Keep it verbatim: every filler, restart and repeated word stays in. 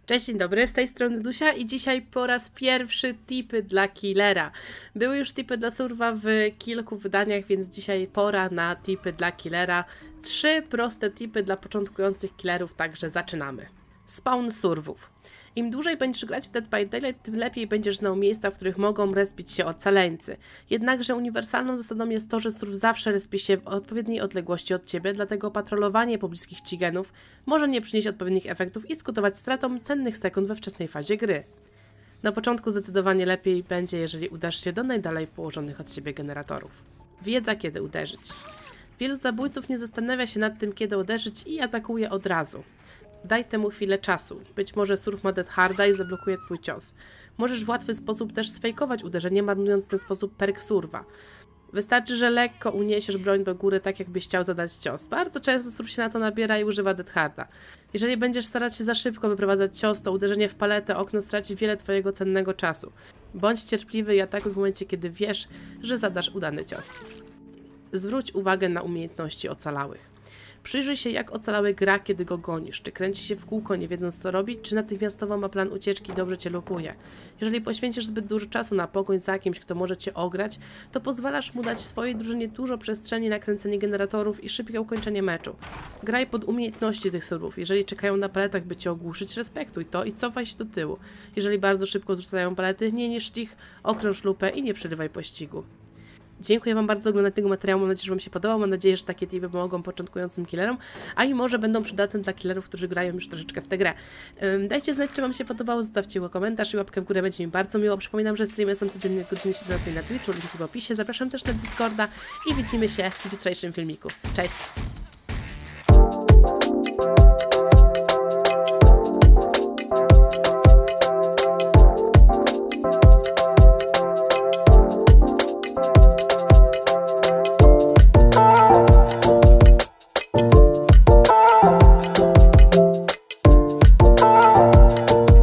Cześć, dzień dobry, z tej strony Dusia i dzisiaj po raz pierwszy tipy dla killera. Były już tipy dla surwa w kilku wydaniach, więc dzisiaj pora na tipy dla killera. Trzy proste tipy dla początkujących killerów, także zaczynamy. Spawn surwów. Im dłużej będziesz grać w Dead by Daylight, tym lepiej będziesz znał miejsca, w których mogą respić się ocaleńcy. Jednakże uniwersalną zasadą jest to, że surw zawsze respi się w odpowiedniej odległości od Ciebie, dlatego patrolowanie pobliskich cigenów może nie przynieść odpowiednich efektów i skutkować stratą cennych sekund we wczesnej fazie gry. Na początku zdecydowanie lepiej będzie, jeżeli udasz się do najdalej położonych od siebie generatorów. Wiedza, kiedy uderzyć. Wielu zabójców nie zastanawia się nad tym, kiedy uderzyć i atakuje od razu. Daj temu chwilę czasu. Być może surw ma dead harda i zablokuje twój cios. Możesz w łatwy sposób też sfejkować uderzenie, marnując w ten sposób perk surwa. Wystarczy, że lekko uniesiesz broń do góry, tak jakbyś chciał zadać cios. Bardzo często surw się na to nabiera i używa dead harda. Jeżeli będziesz starać się za szybko wyprowadzać cios, to uderzenie w paletę okno straci wiele twojego cennego czasu. Bądź cierpliwy i atakuj w momencie, kiedy wiesz, że zadasz udany cios. Zwróć uwagę na umiejętności ocalałych. Przyjrzyj się, jak ocalały gra, kiedy go gonisz. Czy kręci się w kółko, nie wiedząc co robić, czy natychmiastowo ma plan ucieczki i dobrze cię lupuje. Jeżeli poświęcisz zbyt dużo czasu na pogoń za kimś, kto może cię ograć, to pozwalasz mu dać swojej drużynie dużo przestrzeni na kręcenie generatorów i szybkie ukończenie meczu. Graj pod umiejętności tych surwów. Jeżeli czekają na paletach, by cię ogłuszyć, respektuj to i cofaj się do tyłu. Jeżeli bardzo szybko odrzucają palety, nie niszcz ich, okrąż lupę i nie przerywaj pościgu. Dziękuję Wam bardzo za oglądanie tego materiału, mam nadzieję, że Wam się podobał, mam nadzieję, że takie tipy pomogą początkującym killerom, a i może będą przydatne dla killerów, którzy grają już troszeczkę w tę grę. Um, dajcie znać, czy Wam się podobało, zostawcie komentarz i łapkę w górę, będzie mi bardzo miło. Przypominam, że streamy są codziennie w godzinie siedemnastej na Twitchu, link w opisie, zapraszam też na Discorda i widzimy się w jutrzejszym filmiku. Cześć!